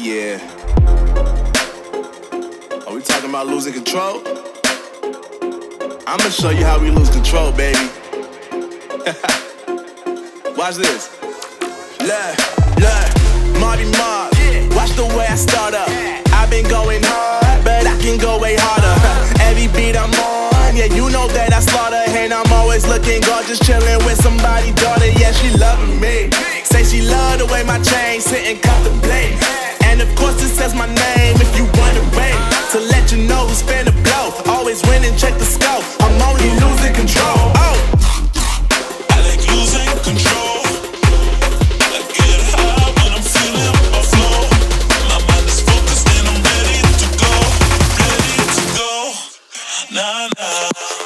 yeah. Are we talking about losing control? I'ma show you how we lose control, baby. Watch this. Look, Marty Mark. Watch the way I start up. I've been going hard, but I can go way harder. Every beat I'm on, yeah, you know that I slaughter. And I'm always looking gorgeous, chilling with somebody's daughter. Yeah, she loving me. Say she love the way my chain sit and contemplate. And of course it says my name if you wondering. To let you know who's finna blow. Always win and check the scope. I'm only losing control. Oh, I like losing control. I get high when I'm feeling my flow. My mind is focused and I'm ready to go. Ready to go. Nah, nah.